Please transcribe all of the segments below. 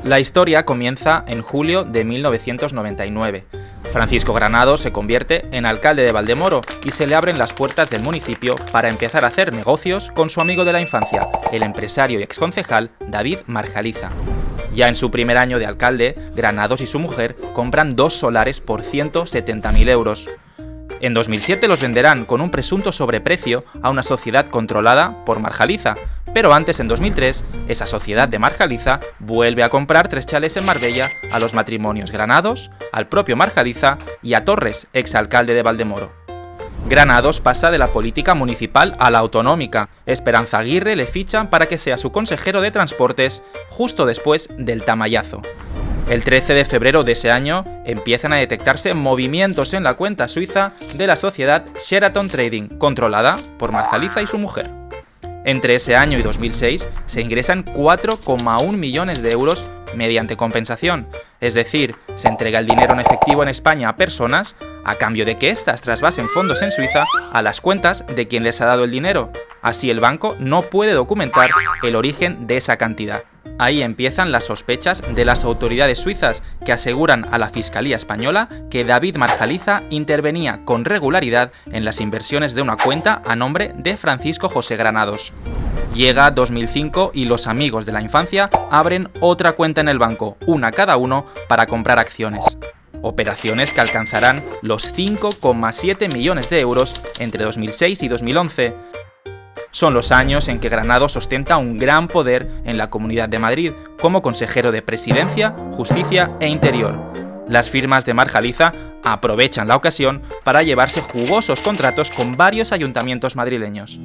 La historia comienza en julio de 1999. Francisco Granados se convierte en alcalde de Valdemoro y se le abren las puertas del municipio para empezar a hacer negocios con su amigo de la infancia, el empresario y exconcejal David Marjaliza. Ya en su primer año de alcalde, Granados y su mujer compran 2 solares por 170.000 euros. En 2007 los venderán con un presunto sobreprecio a una sociedad controlada por Marjaliza, pero antes, en 2003, esa sociedad de Marjaliza vuelve a comprar 3 chalés en Marbella a los matrimonios Granados, al propio Marjaliza y a Torres, exalcalde de Valdemoro. Granados pasa de la política municipal a la autonómica. Esperanza Aguirre le ficha para que sea su consejero de Transportes justo después del Tamayazo. El 13 de febrero de ese año empiezan a detectarse movimientos en la cuenta suiza de la sociedad Sheraton Trading, controlada por Marjaliza y su mujer. Entre ese año y 2006 se ingresan 4,1 millones de euros mediante compensación, es decir, se entrega el dinero en efectivo en España a personas a cambio de que éstas trasvasen fondos en Suiza a las cuentas de quien les ha dado el dinero. Así el banco no puede documentar el origen de esa cantidad. Ahí empiezan las sospechas de las autoridades suizas, que aseguran a la Fiscalía Española que David Marjaliza intervenía con regularidad en las inversiones de una cuenta a nombre de Francisco José Granados. Llega 2005 y los amigos de la infancia abren otra cuenta en el banco, una cada uno, para comprar acciones. Operaciones que alcanzarán los 5,7 millones de euros entre 2006 y 2011. Son los años en que Granados ostenta un gran poder en la Comunidad de Madrid como consejero de Presidencia, Justicia e Interior. Las firmas de Marjaliza aprovechan la ocasión para llevarse jugosos contratos con varios ayuntamientos madrileños.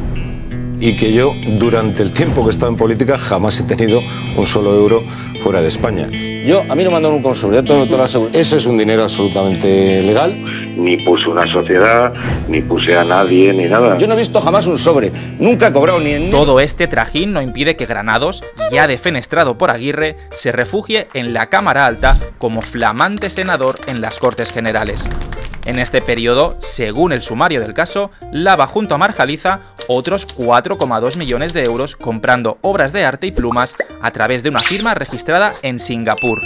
Y que yo, durante el tiempo que he estado en política, jamás he tenido un solo euro fuera de España. A mí no me han dado un sobre, toda la seguridad. Ese es un dinero absolutamente legal. Ni puse una sociedad, ni puse a nadie, ni nada. Yo no he visto jamás un sobre, nunca he cobrado ni en... Todo este trajín no impide que Granados, ya defenestrado por Aguirre, se refugie en la Cámara Alta como flamante senador en las Cortes Generales. En este periodo, según el sumario del caso, lava junto a Marjaliza otros 4,2 millones de euros comprando obras de arte y plumas a través de una firma registrada en Singapur.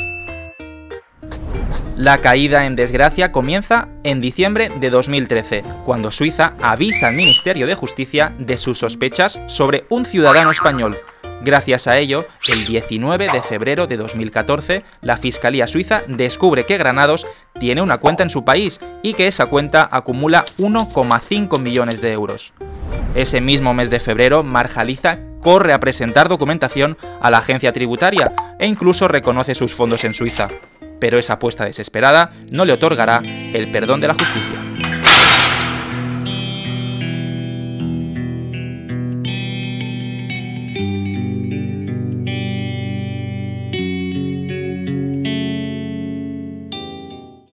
La caída en desgracia comienza en diciembre de 2013, cuando Suiza avisa al Ministerio de Justicia de sus sospechas sobre un ciudadano español. Gracias a ello, el 19 de febrero de 2014, la Fiscalía Suiza descubre que Granados tiene una cuenta en su país y que esa cuenta acumula 1,5 millones de euros. Ese mismo mes de febrero, Marjaliza corre a presentar documentación a la agencia tributaria e incluso reconoce sus fondos en Suiza. Pero esa apuesta desesperada no le otorgará el perdón de la justicia.